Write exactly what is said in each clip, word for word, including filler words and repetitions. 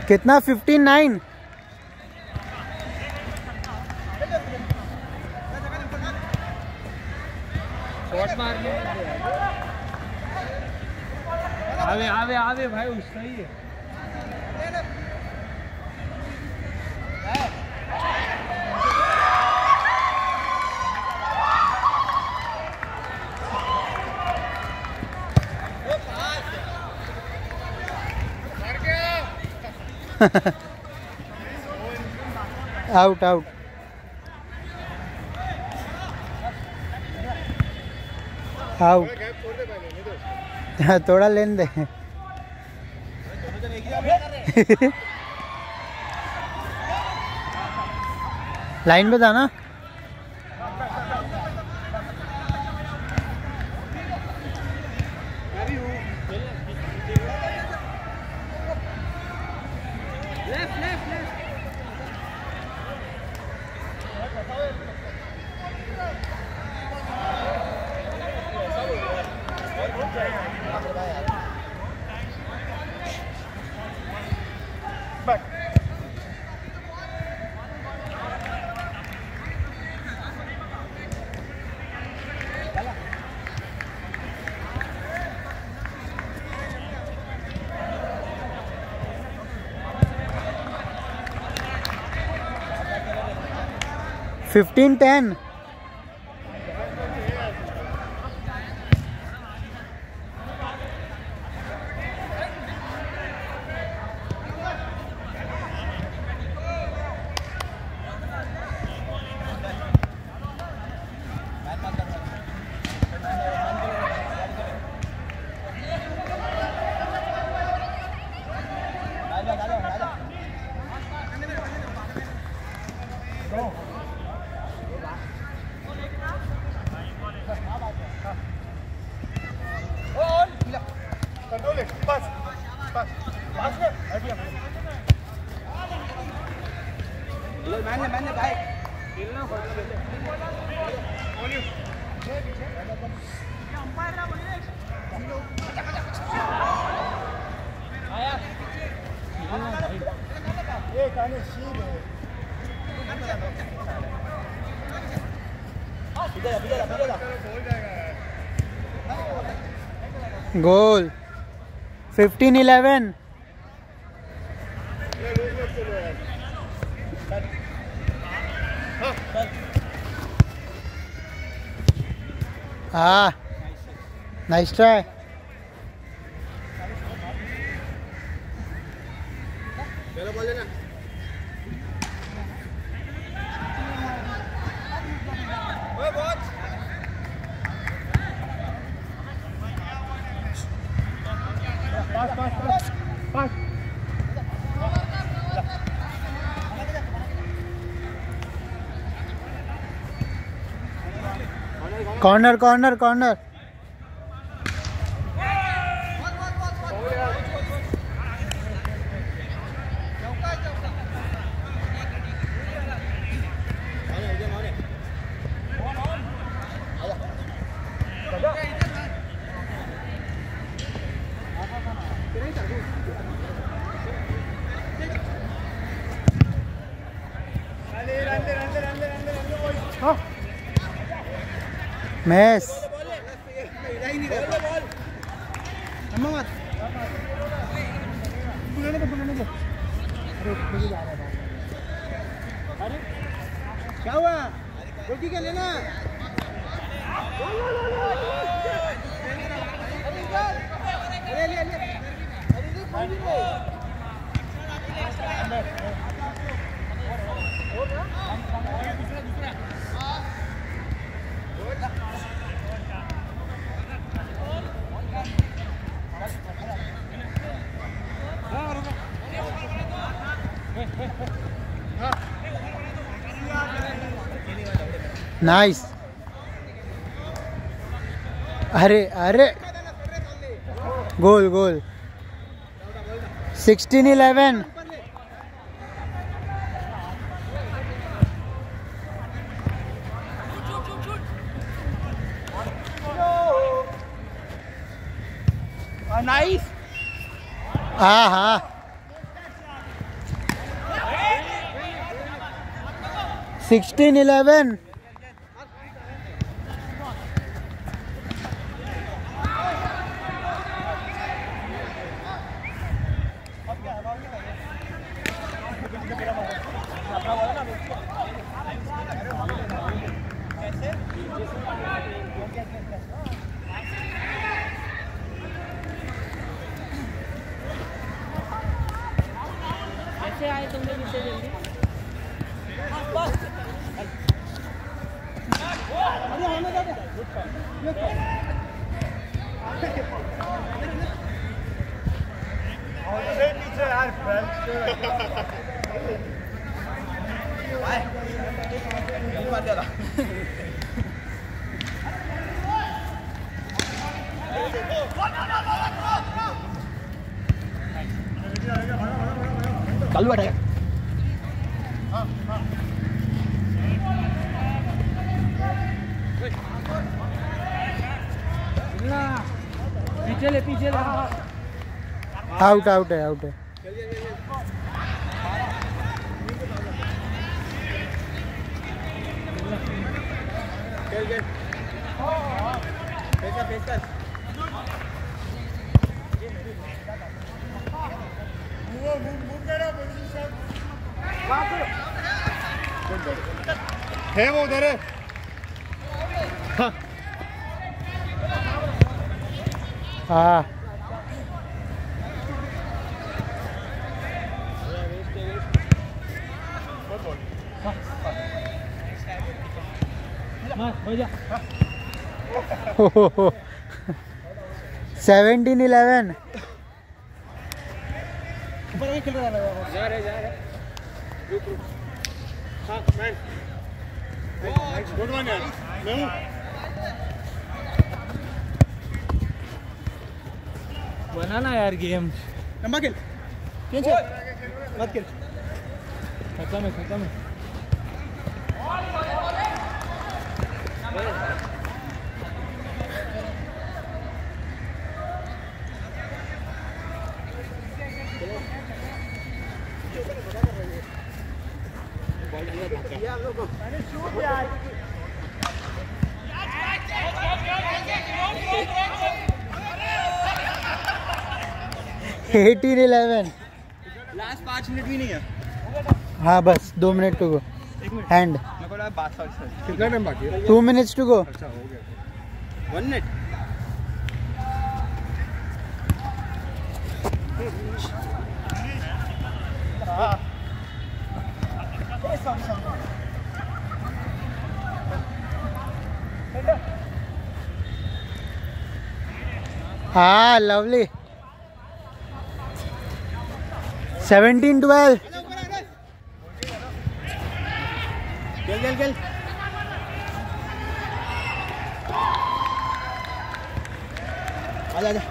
कितना? Fifteen nine. आवे आवे आवे भाई उसका ही है। Out out. आउट। थोड़ा लेन दे। लाइन पे था ना। Fifteen ten. Goal. Fifteen eleven. हाँ, nice try. Corner corner corner. Mess क्या हुआ? रोटी क्या लेना? ले ले ले। नाइस। अरे अरे goal goal. Sixteen eleven. Nice. हाँ हाँ सिक्सटीन इलेवन। कैसे आए तुम लोग इतने जल्दी? पीछे यार चालू बैठेगा। पीछे ले पीछे ले। आउट आउट है आउट है। खेल खेल फेंका फेंका है वो उधर है। हाँ सेवेंटीन इलेवन। खेल रहा है जा रहे जा रहे रुक रुक हाँ मैन गुड वन यार मैं हूँ बनाना यार गेम। लंबा खेल खेल चल मत खेल खत्म है खत्म है। Eighteen eleven. लास्ट पाँच मिनट भी नहीं है। हाँ बस दो मिनट टू गो। हैंड कितना टाइम बाकी है? Two minutes to go. अच्छा हो गया वन मिनट। हाँ लवली। Seventeen twelve. खेल खेल खेल आजा आजा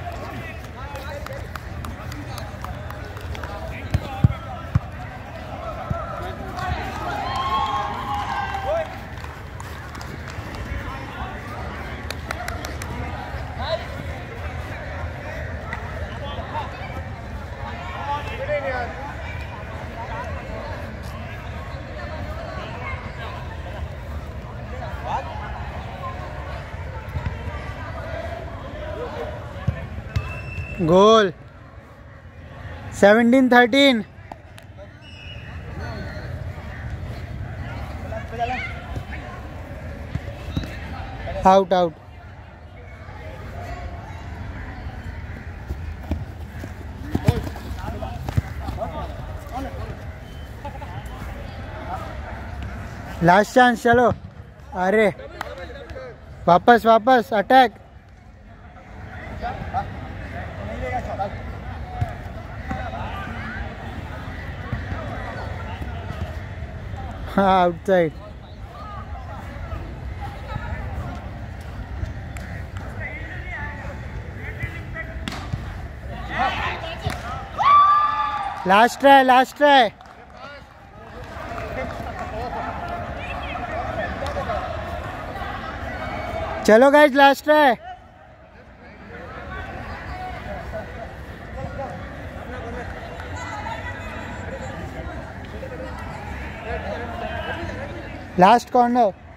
goal. Seventeen thirteen. Out out. Last chance चलो। अरे वापस वापस अटैक। हाँ outside. Last try last try. चलो guys last try. Last corner